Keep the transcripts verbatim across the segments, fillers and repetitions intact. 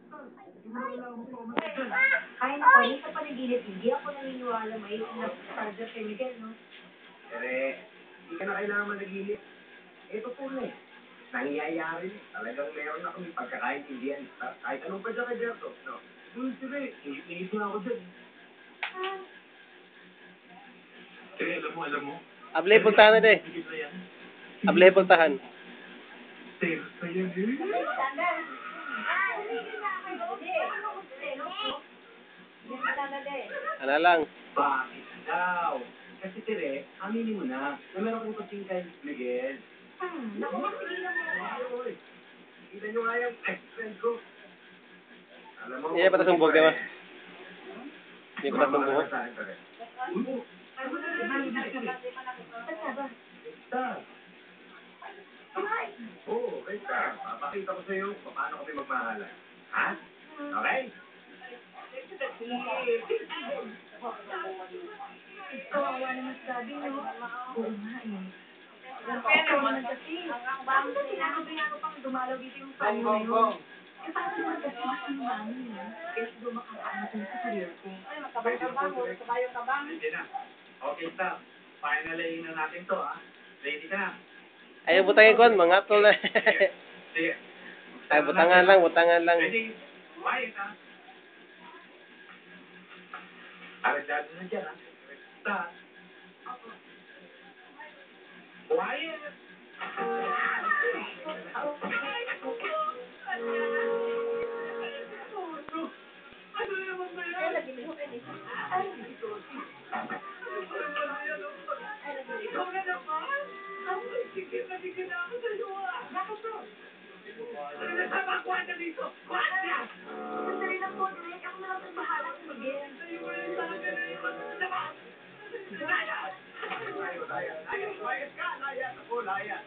Ay, naku, yung sa panaginip, hindi ako naniniwala may na-charger kay Miguel, no? Ere, hindi ka na kailangan managinip. Ito po na eh. Nangyayari eh. Talagang meron na kami pagkakaintindihan. Kahit anong pa dyan kay Berto, no? Hmm, sige, ingit na ako dyan. Eh, alam mo, alam mo. Ablay, puntahan na de. Ablay, puntahan. Safe pa yan eh. Ano lang. Bakit daw? Kasi Tere, aminin mo na, na meron kang kuting kay Miguel. Hmm, naku, masigilan mo. Oy, kita nyo nga yung ex-friend ko. Alam mo, Hindi pa tasong buhok, di ba? Hindi pa tasong buhok. Oo, wait lang. Papakita ko sa'yo kung paano kami magmahalan. Ha? Okay? Kawawa naman sabi, no? Oo nga, eh. Pero naman kasi, bakit na sinabi-nabi pang dumalaw dito yung fan mo yun? Eh, paano naman kasi yung mami, no? Kaya siguro makakaano ko sa career ko. Ay, makabang-kabang, huwag ka kayong kabang. Hindi na. Okay, stop. Finally na natin to, ha? Ready ka na? Ayaw, butangin ko, mga tol na. Sige. Ay, butangan lang, butangan lang. Ready? Quiet, ha? Aragdado na dyan, ha? Stop. Quiet! Ano naman ba yan? Ikaw na naman? Ay, sige, nabigyan na ako sa'yo, ah. Bakit to? Ano na sama? Kuhan na dito! Kuhan na! Sandali lang po, direct. Ako na lang ang bahala kung mag-in. Sa'yo mo yung sabi na yun. Laban! Layas! Layas! Layas! Layas ka! Layas! Ako, layas!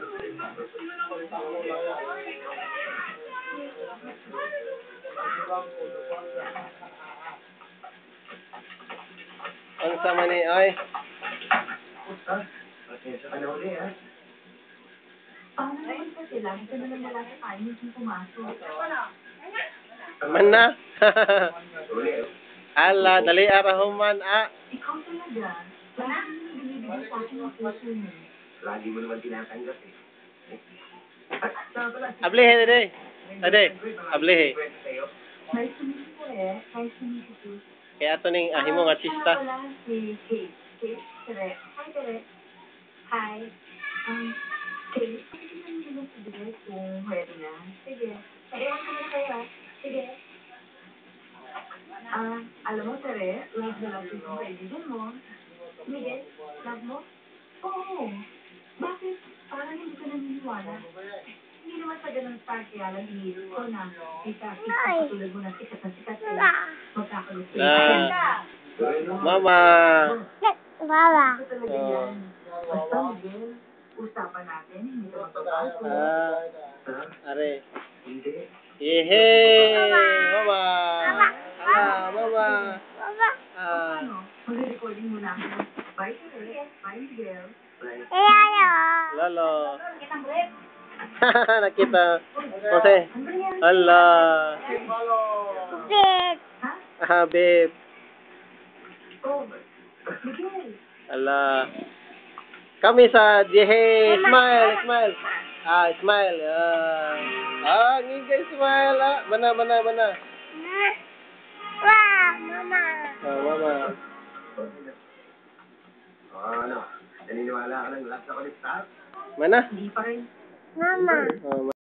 Ang sama ni, ay. Ha? Pasensya ka na uli, ha? Paano naman kasi lagi ka na lang wala sa timing kung pumasok? Man na. Uli, Ala, dali arahuman, ah. Ikaw talaga. Lagi mo nang binibigay sa akin ang puso mo. lagi mo naman tinatanggap, eh. Ablay, ade. Ade, ablay. Nice to meet you, eh. Nice to meet you, too. Kaya ito ning ahimo nga artista. Ah, wala si Kate. Kate, Tere. Hi, Tere. Hi. Um, Kate, pakikita mo lang sa direct kung ready na. Sige. Pag-iwan ko na kayo, ah. Sige. Ah, alam mo, Tere, love na love yung kaibigan mo. Miguel, love mo? Oo. Bakit? Parang hindi ka naniniwala. Hindi naman sa ganun start kaya lang iniisip ko na kita-kita katulad mo na sikat na sikat eh. Magkakagusto. Ah. Mama. Mama. Ito talaga yan. Basta Miguel, usapan natin, hindi ka magbabago. Ah, are. Hindi. Yehey! Mama. Ala, mama. Mama. Ah. Ano? Mag-recording muna ako. Bye, Tere. Bye, Miguel. Bye. Hello. Lolo. Kitang break. Nakita. Jose. Ala. Bit. Ha? Ah, babe. Oh, Miguel. Ala. Kami sa Yehey. Smile, smile. Ah, smile. Ah. Ah, ngigay smile. Ah. Mana, mana, mana. Wow, Mama. Ah, mama. Oh, ano? Naniniwala ka ng lahat na kulit, ha? Mana? Hindi pa rin. Mama. Oh,